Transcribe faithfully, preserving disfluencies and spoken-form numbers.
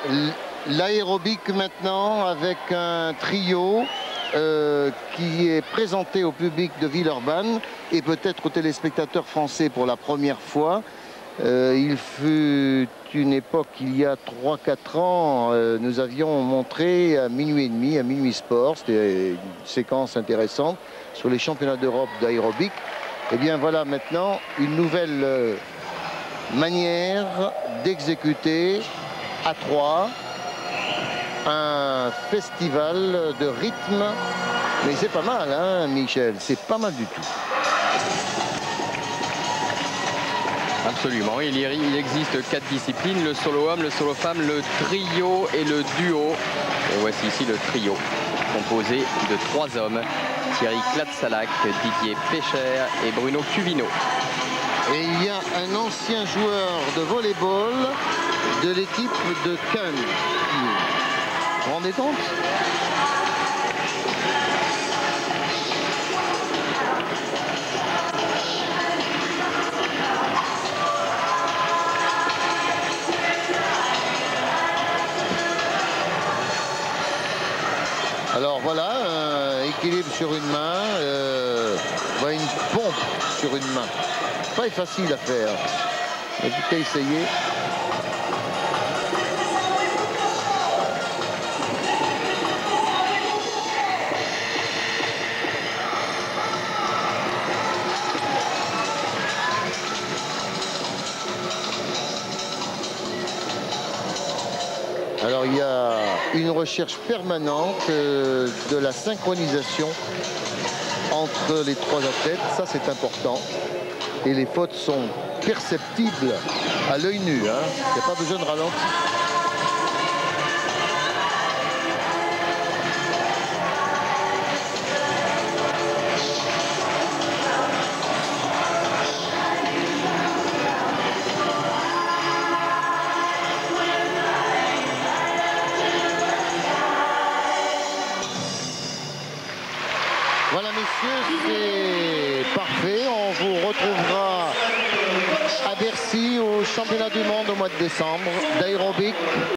L'aérobic maintenant avec un trio euh, qui est présenté au public de Villeurbanne et peut-être aux téléspectateurs français pour la première fois. Euh, il fut une époque, il y a trois quatre ans, euh, nous avions montré à minuit et demi, à Minuit Sport, c'était une séquence intéressante, sur les championnats d'Europe d'aérobic. Et bien voilà maintenant une nouvelle euh, manière d'exécuter à trois un festival de rythme. Mais c'est pas mal, hein, Michel, c'est pas mal du tout. Absolument, il, y, il existe quatre disciplines, le solo homme, le solo femme, le trio et le duo. Et voici ici le trio, composé de trois hommes, Thierry Cladsalac, Didier Pécher et Bruno Cuvino. Et il y a un ancien joueur de volley-ball de l'équipe de Cannes. Vous vous rendez compte ? Alors voilà, un équilibre sur une main, euh, voilà une pompe sur une main. Pas facile à faire. Mais tout cas, essayer. Alors il y a une recherche permanente euh, de la synchronisation entre les trois athlètes, ça c'est important. Et les fautes sont perceptibles à l'œil nu, hein. Il n'y a pas besoin de ralentir. Voilà messieurs, c'est parfait. On vous retrouvera à Bercy au championnat du monde au mois de décembre d'aérobic.